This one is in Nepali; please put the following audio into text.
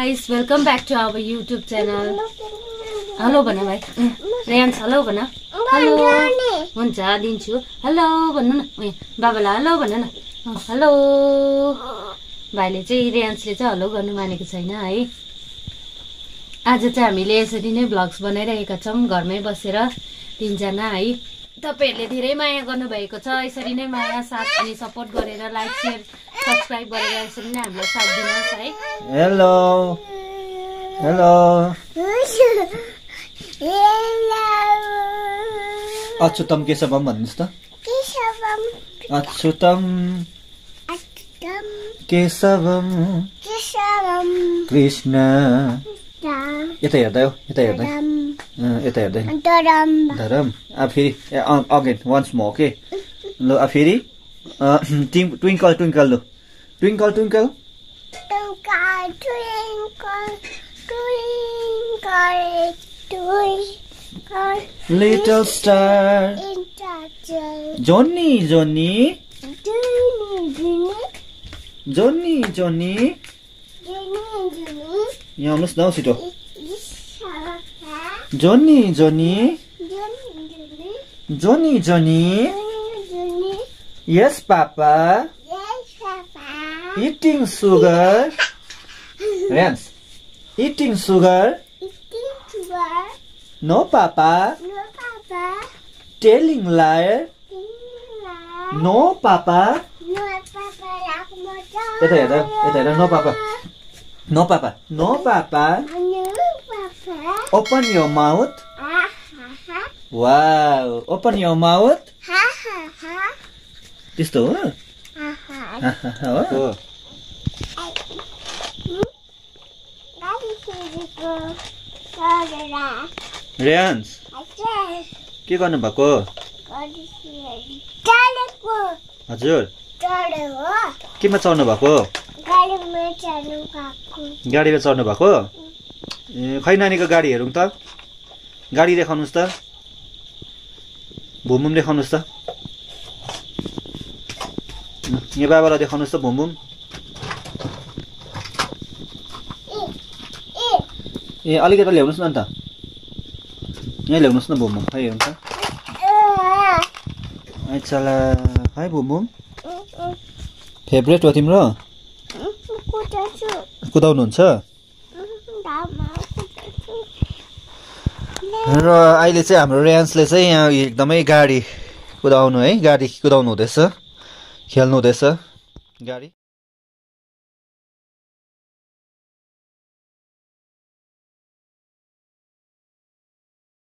guys, welcome back to our YouTube channel. Hello bhana bhai. Ryan hello bhana. Hello. Huncha dinchu. Hello भन्नु न. बाबालाई हेलो भन्नु न. हेलो. भाइले चाहिँ रेन्सले चाहिँ हेलो गर्नु मानेको छैन है. आज चाहिँ हामीले यसरी नै भ्लग्स बनाइरहेका छौं घरमै बसेर तीनजना है. तपाईहरुले धेरै माया गर्नु भएको छ. यसरी नै माया साथ अनि सपोर्ट गरेर लाइक शेयर सब्स्क्राइब गरेर यसरी नै हामीलाई साथ दिनुहोस् है. हेलो. हेलो. अच्युतम केशवम भन्नुस् त. केशवम. अच्युतम. अच्युतम. केशवम. केशवम. कृष्ण. यता हेर्दै हो, यता हेर्दै. यता हेर्दै. धरम. धरम. फेरि अगेन वन्स मोर ओके. ल फेरि ट्विङ्कल ट्विङ्कल लो. Twinkle twinkle. Twinkle, twinkle, twinkle, twinkle, Little star. in the sky. Johnny, Johnny. Johnny, Johnny, Johnny. Johnny, यहाँ आउनुहोस् न छिटो. Johnny, Johnny, Johnny. Johnny, Johnny, Johnny. Johnny. Yes, Papa. Yes, Papa. Eating sugar. Rams. Eating sugar. Eating sugar. No, Papa. No, Papa. Telling liar. No, Papa. No, Papa. यता हेर्दा, यता हेर्दा. No, Papa. No, Papa. No, Papa. No, Papa. Open your mouth. Ha, ha, ha. Wow. Open your mouth. Ha, ha, ha. त्यस्तो हो? Ha, ha. हो. रेन्स के गर्नु भएको? हजुर केमा चढ्नु भएको? गाडीमा चढ्नु भएको? खै नानीको गाडी हेरौँ त. गाडी देखाउनुहोस् त. भुमभुम देखाउनुहोस् त. यहाँ बाबालाई देखाउनुहोस् त भुमभुम. ए अलिकति ल्याउनुहोस् न अन्त. यहाँ ल्याउनुहोस् न भुमभुम. खै हेरौँ त. चला है भुमभुम. फेभरेट हो तिम्रो? कुदाउनुहुन्छ? र अहिले चाहिँ हाम्रो रेन्सले चाहिँ यहाँ एकदमै गाडी कुदाउनु है. गाडी कुदाउनु हुँदैछ. खेल्नु हुँदैछ गाडी.